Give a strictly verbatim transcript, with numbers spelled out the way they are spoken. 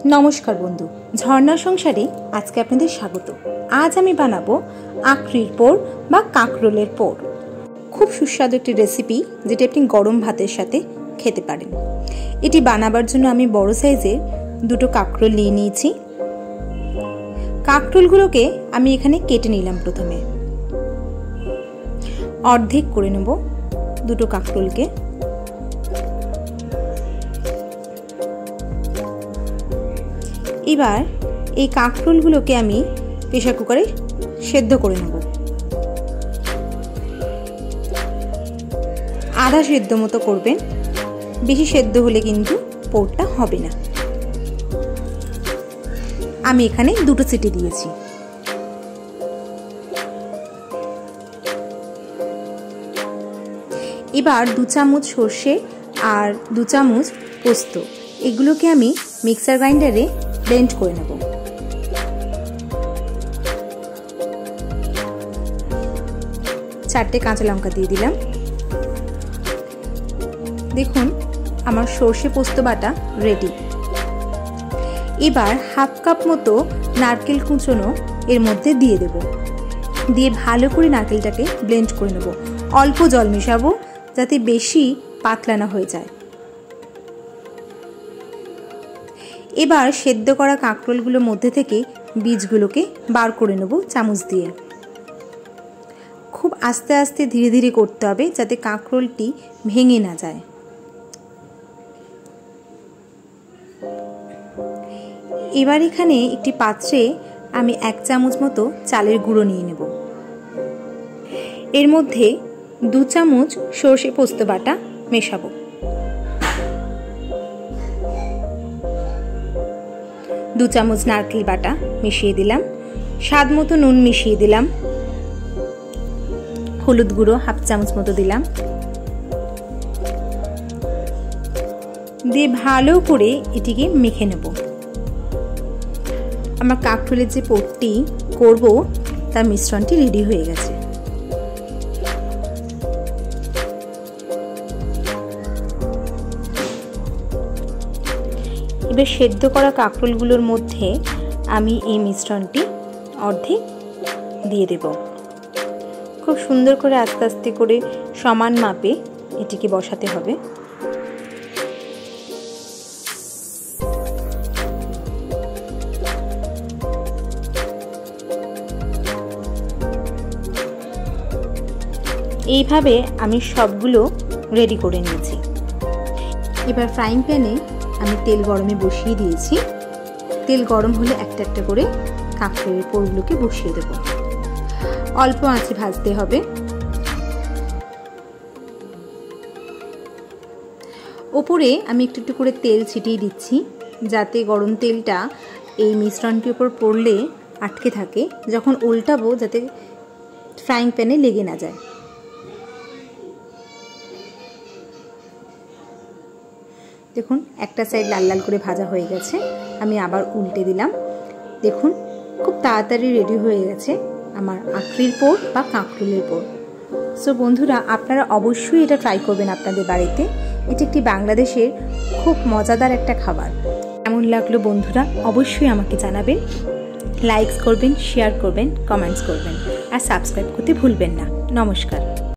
नमस्कार बंधु झर्णा संसारे आज के आपनादेर स्वागत। आज आमी बानाबो आखरिर पोर बा काकरोलेर पोर। खूब सुस्वादु एकटी रेसिपि जेटी आपनि गरम भातेर साथे खेते पारेन। एटी बानाबार जोन्नो आमी बड़ साइजेर दुटो काकरोल निये नियेछि। काकरोलगुलोके आमी एखाने केटे निलाम। प्रथमे अर्धेक करे नेब दुटो काकरोलके। এবার এই কাকরোলগুলোকে আমি প্রেসার কুকারে সেদ্ধ করে নেব। আধা সেদ্ধ মতো করবেন, বেশি সেদ্ধ হলে কিন্তু পোরটা হবে না। আমি এখানে দুটো সিটি দিয়েছি। এবার দু চামচ সরষে আর দু চামচ পোস্ত এগুলোকে আমি মিক্সার গ্রাইন্ডারে ব্লেন্ড করে নেব। চারটে কাঁচা লঙ্কা দিয়ে দিলাম। দেখুন আমার সরষে পোস্ত বাটা রেডি। এবার হাফ কাপ মতো নারকেল কুচনো এর মধ্যে দিয়ে দেব। দিয়ে ভালো করে নারকেলটাকে ব্লেন্ড করে নেব। অল্প জল মেশাবো যাতে বেশি পাতলা না হয়ে যায়। এবার সেদ্ধ করা কাকরোলগুলোর মধ্যে থেকে বীজগুলোকে বার করে নেব চামচ দিয়ে। খুব আস্তে আস্তে ধীরে ধীরে করতে হবে যাতে কাকরোলটি ভেঙে না যায়। এবার এখানে একটি পাত্রে আমি এক চামচ মতো চালের গুঁড়ো নিয়ে নেব। এর মধ্যে দু চামচ সরষে পোস্ত বাটা মেশাবো। দু চামচ নারকেল বাটা মিশিয়ে দিলাম। স্বাদ মতো নুন মিশিয়ে দিলাম। হলুদ গুঁড়ো হাফ চামচ মতো দিলাম। দিয়ে ভালো করে এটিকে মেখে নেব। আমার কাকরোলের যে পোরটি করব তার মিশ্রণটি রেডি হয়ে গেছে। এবার সেদ্ধ করা কাকরোলগুলোর মধ্যে আমি এই মিশ্রণটি অর্ধেক দিয়ে দেব। খুব সুন্দর করে আস্তে আস্তে করে সমান মাপে এটিকে বসাতে হবে। এইভাবে আমি সবগুলো রেডি করে নিয়েছি। এবার ফ্রাইং প্যানে আমি তেল গরমে বসিয়ে দিয়েছি। তেল গরম হলে একটা একটা করে কাকরোলের পোরগুলোকে বসিয়ে দেব। অল্প আঁচে ভাজতে হবে। ওপরে আমি একটু একটু করে তেল ছিটিয়ে দিচ্ছি যাতে গরম তেলটা এই মিশ্রণটির উপর পড়লে আটকে থাকে। যখন উল্টাবো যাতে ফ্রাইং প্যানে লেগে না যায়। দেখুন একটা সাইড লাল লাল করে ভাজা হয়ে গেছে। আমি আবার উল্টে দিলাম। দেখুন খুব তাড়াতাড়ি রেডি হয়ে গেছে আমার আখরির পোর বা কাকরোলের পোর। সো বন্ধুরা আপনারা অবশ্যই এটা ট্রাই করবেন আপনাদের বাড়িতে। এটি একটি বাংলাদেশের খুব মজাদার একটা খাবার। কেমন লাগলো বন্ধুরা অবশ্যই আমাকে জানাবেন। লাইক করবেন, শেয়ার করবেন, কমেন্টস করবেন আর সাবস্ক্রাইব করতে ভুলবেন না। নমস্কার।